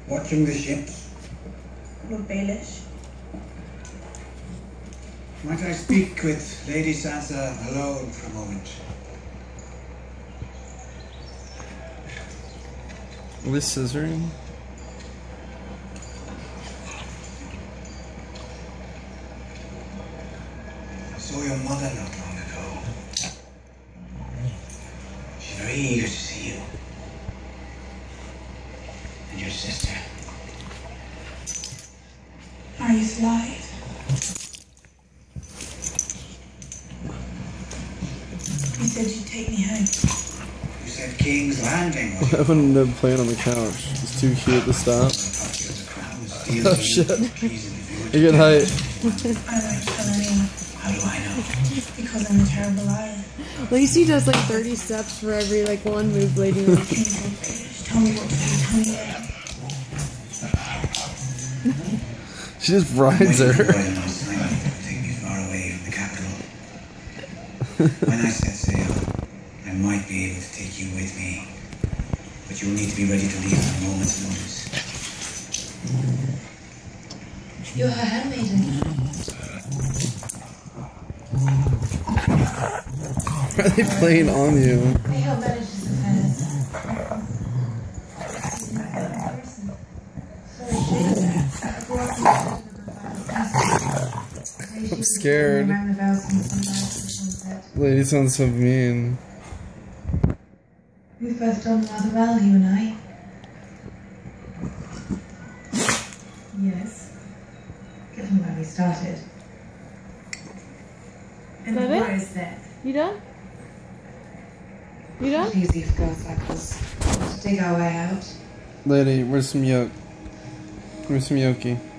Watching the ships. Lord Baelish. Might I speak with Lady Sansa alone for a moment? With scissoring? I saw your mother not long ago. She's very eager to see you. And your sister. Are you alive? You said you'd take me home. You said King's Landing. I wouldn't have playing on the couch. It's too cute to stop. Oh shit. You get height. I won't tell anyone. How do I know? Because I'm a terrible liar. Lacey does like 30 steps for every like one move Lady makes. Please, Lord Baelish, tell me what to do. Tell me where. She just rides her. Take me far away from the capital. When I set sail, I might be able to take you with me. But you'll need to be ready to leave at a moment's notice. You're her handmaiden. Why are they playing on you? They help manage this affairs. I'm scared. Lady sounds so mean. We both done rather well, you and I. Yes. Given where we started. And the That it? war is there. You done? You done? It's easy for girls like us to dig our way out. Lady, where's some yolk? Where's some yoki?